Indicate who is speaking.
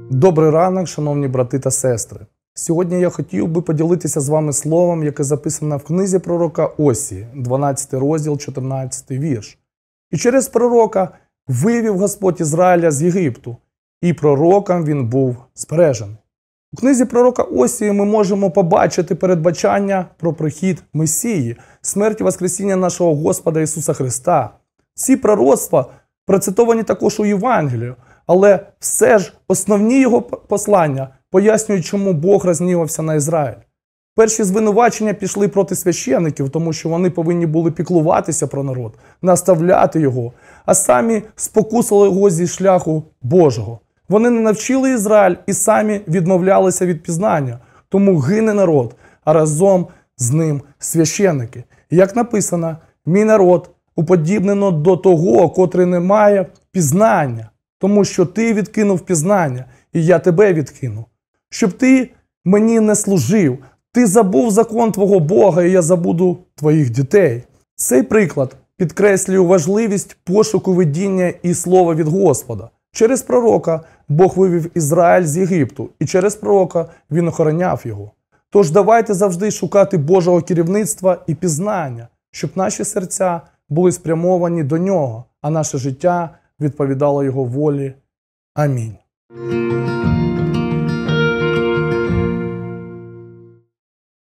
Speaker 1: Добрий ранок, шановні брати та сестри. Сьогодні я хотів би поділитися з вами словом, яке записано в книзі пророка Осії, 12 розділ, 14 вірш. «І через пророка вивів Господь Ізраїля з Єгипту, і пророком він був збережений». У книзі пророка Осії ми можемо побачити передбачання про прихід Месії, смерть і воскресіння нашого Господа Ісуса Христа. Ці пророцтва процитовані також у Євангелію, але все ж основні його послання пояснюють, чому Бог розгнівався на Ізраїль. Перші звинувачення пішли проти священиків, тому що вони повинні були піклуватися про народ, наставляти його, а самі спокусили його зі шляху Божого. Вони не навчили Ізраїль і самі відмовлялися від пізнання, тому гине народ, а разом з ним священики. Як написано, «Мій народ уподібнено до того, котрий не має пізнання, тому що ти відкинув пізнання, і я тебе відкину. Щоб ти мені не служив, ти забув закон твого Бога, і я забуду твоїх дітей». Цей приклад підкреслює важливість пошуку видіння і слова від Господа. Через пророка Бог вивів Ізраїль з Єгипту, і через пророка він охороняв його. Тож давайте завжди шукати Божого керівництва і пізнання, щоб наші серця були спрямовані до нього, а наше життя відповідало його волі. Амінь.